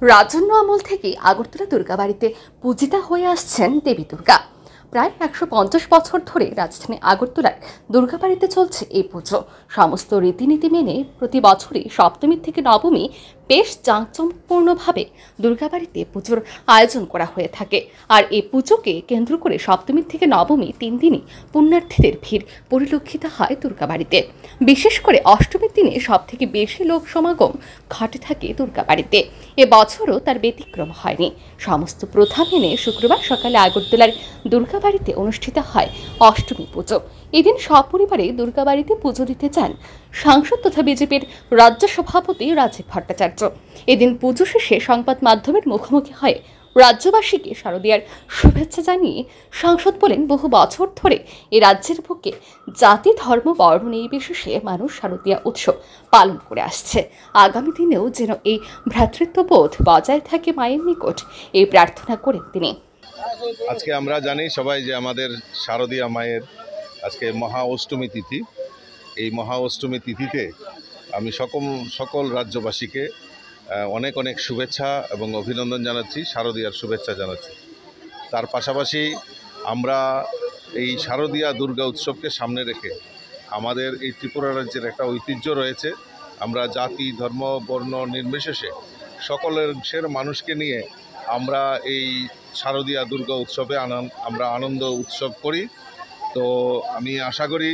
রাজন্য আমল থেকে আগরতলা দুর্গাবাড়িতে পূজিতা হয়ে আসছেন দেবী দুর্গা। প্রায় 150 বছর ধরে রাজধানী আগরতলার দুর্গাবাড়িতে চলছে এই পুজো। সমস্ত রীতিনীতি মেনে প্রতি বছরই সপ্তমী থেকে নবমী বেশ জাঁকজমকপূর্ণভাবে দুর্গাবাড়িতে পুজোর আয়োজন করা হয়ে থাকে। আর এই পুজোকে কেন্দ্র করে সপ্তমী থেকে নবমী 3 দিনই পুণ্যার্থীদের ভিড় পরিলক্ষিত হয় দুর্গাবাড়িতে। বিশেষ করে অষ্টমীর দিনে সবথেকে বেশি লোক সমাগম ঘটে থাকে দুর্গাবাড়িতে। এবছরও তার ব্যতিক্রম হয়নি। সমস্ত প্রথা মেনে শুক্রবার সকালে আগরতলার দুর্গাবাড়িতে অনুষ্ঠিত হয় অষ্টমী পুজো। এদিন সপরিবারে দুর্গাবাড়িতে পুজো দিতে যান সাংসদ তথা বিজেপির রাজ্য সভাপতি রাজীব ভট্টাচার্য। এদিন পুজো শেষে সংবাদ মাধ্যমের মুখোমুখি হয়ে রাজ্যবাসীকে শারদীয়ার শুভেচ্ছা জানিয়ে সাংসদ বলেন, বহু বছর ধরে এই রাজ্যের বুকে জাতি ধর্ম বর্ণ নির্বিশেষে মানুষ শারদীয়া উৎসব পালন করে আসছে। আগামী দিনেও যেন এই ভ্রাতৃত্ববোধ বজায় থাকে মায়ের নিকট এই প্রার্থনা করেন তিনি। আজকে আমরা জানি সবাই যে আমাদের শারদীয়া মায়ের আজকে মহা অষ্টমী তিথি। এই মহা অষ্টমী তিথিতে আমি সকল রাজ্যবাসীকে অনেক অনেক শুভেচ্ছা এবং অভিনন্দন জানাচ্ছি, শারদীয়ার শুভেচ্ছা জানাচ্ছি। তার পাশাপাশি আমরা এই শারদীয়া দুর্গা উৎসবকে সামনে রেখে আমাদের এই ত্রিপুরা রাজ্যের একটা ঐতিহ্য রয়েছে। আমরা জাতি ধর্ম বর্ণ নির্বিশেষে সকলের মানুষকে নিয়ে আমরা এই শারদীয়া দুর্গা উৎসবে আমরা আনন্দ উৎসব করি। তো আমি আশা করি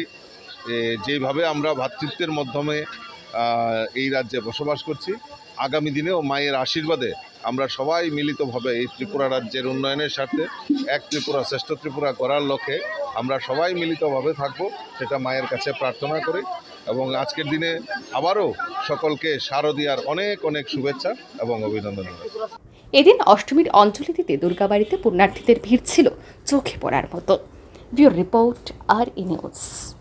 যেভাবে আমরা ভ্রাতৃত্বের মাধ্যমে এই রাজ্যে বসবাস করছি, আগামী দিনেও মায়ের আশীর্বাদে আমরা সবাই মিলিতভাবে এই ত্রিপুরা রাজ্যের উন্নয়নের স্বার্থে এক ত্রিপুরা শ্রেষ্ঠ ত্রিপুরা করার লক্ষ্যে আমরা সবাই মিলিতভাবে থাকব, সেটা মায়ের কাছে প্রার্থনা করি। এবং আজকের দিনে আবারও সকলকে শারদীয়ার অনেক অনেক শুভেচ্ছা এবং অভিনন্দন। এদিন অষ্টমীর অঞ্জলি দিতে দুর্গাবাড়িতে পুণ্যার্থীদের ভিড় ছিল চোখে পড়ার মতো। ব্যুরো রিপোর্ট, আর ই নিউজ।